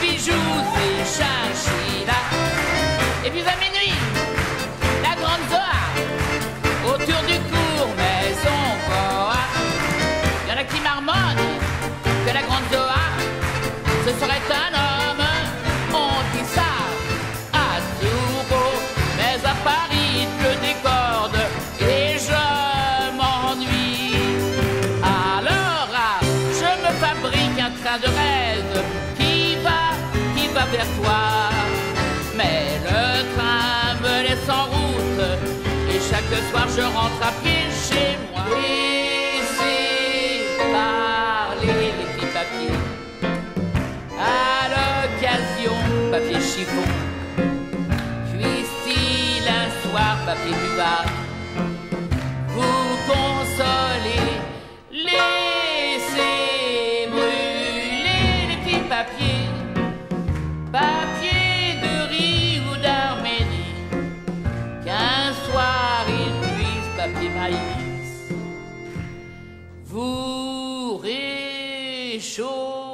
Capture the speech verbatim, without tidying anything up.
bijoux et chinchillas. Et puis à minuit, la grande Zoa, autour du cours maison Boa. Il y en a qui marmonnent que la grande Zoa, ce serait un homme. On dit ça à Tourbeau, mais à Paris il pleut des cordes et je m'ennuie. Alors ah, je me fabrique un train de rêve qui va, qui va vers toi. Mais le train me laisse en route et chaque soir je rentre à pied chez moi. Laissez parler les petits papiers. À l'occasion, papier chiffon. Puisse-t-il un soir, papier buvard, vous consoler. Laissez brûler les petits papiers. Papier de riz ou d'Arménie. Qu'un soir il puisse, papier maïs, vous réchauffer.